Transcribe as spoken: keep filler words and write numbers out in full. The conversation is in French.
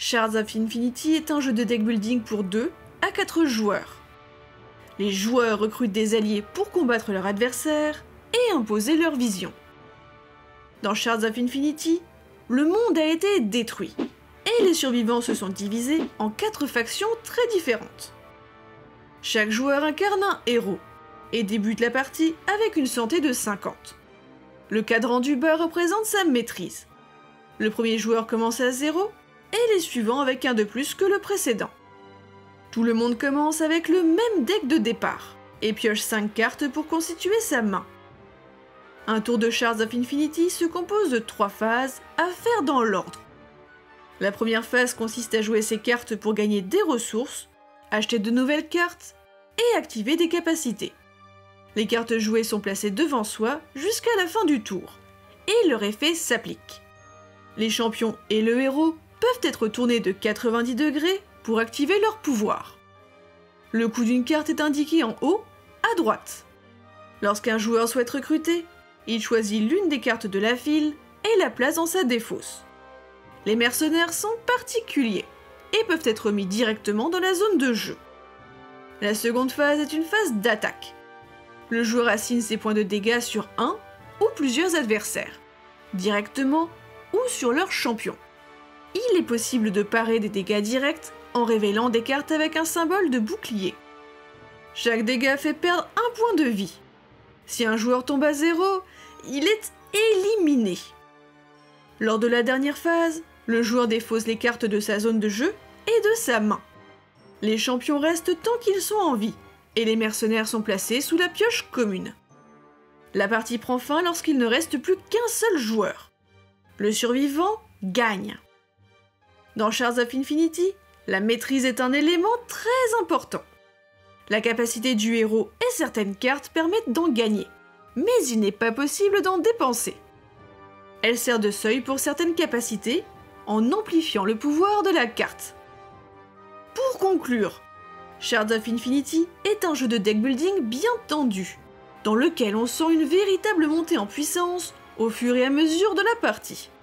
Shards of Infinity est un jeu de deck building pour deux à quatre joueurs. Les joueurs recrutent des alliés pour combattre leur adversaire et imposer leur vision. Dans Shards of Infinity, le monde a été détruit, et les survivants se sont divisés en quatre factions très différentes. Chaque joueur incarne un héros, et débute la partie avec une santé de cinquante. Le cadran du bas représente sa maîtrise. Le premier joueur commence à zéro, et les suivants avec un de plus que le précédent. Tout le monde commence avec le même deck de départ, et pioche cinq cartes pour constituer sa main. Un tour de Shards of Infinity se compose de trois phases à faire dans l'ordre. La première phase consiste à jouer ses cartes pour gagner des ressources, acheter de nouvelles cartes et activer des capacités. Les cartes jouées sont placées devant soi jusqu'à la fin du tour, et leur effet s'applique. Les champions et le héros peuvent être tournés de quatre-vingt-dix degrés pour activer leur pouvoir. Le coût d'une carte est indiqué en haut, à droite. Lorsqu'un joueur souhaite recruter, il choisit l'une des cartes de la file et la place dans sa défausse. Les mercenaires sont particuliers et peuvent être mis directement dans la zone de jeu. La seconde phase est une phase d'attaque. Le joueur assigne ses points de dégâts sur un ou plusieurs adversaires, directement ou sur leur champion. Il est possible de parer des dégâts directs en révélant des cartes avec un symbole de bouclier. Chaque dégât fait perdre un point de vie. Si un joueur tombe à zéro, il est éliminé. Lors de la dernière phase, le joueur défausse les cartes de sa zone de jeu et de sa main. Les champions restent tant qu'ils sont en vie, et les mercenaires sont placés sous la pioche commune. La partie prend fin lorsqu'il ne reste plus qu'un seul joueur. Le survivant gagne. Dans Shards of Infinity, la maîtrise est un élément très important. La capacité du héros et certaines cartes permettent d'en gagner, mais il n'est pas possible d'en dépenser. Elle sert de seuil pour certaines capacités, en amplifiant le pouvoir de la carte. Pour conclure, Shards of Infinity est un jeu de deck building bien tendu, dans lequel on sent une véritable montée en puissance au fur et à mesure de la partie.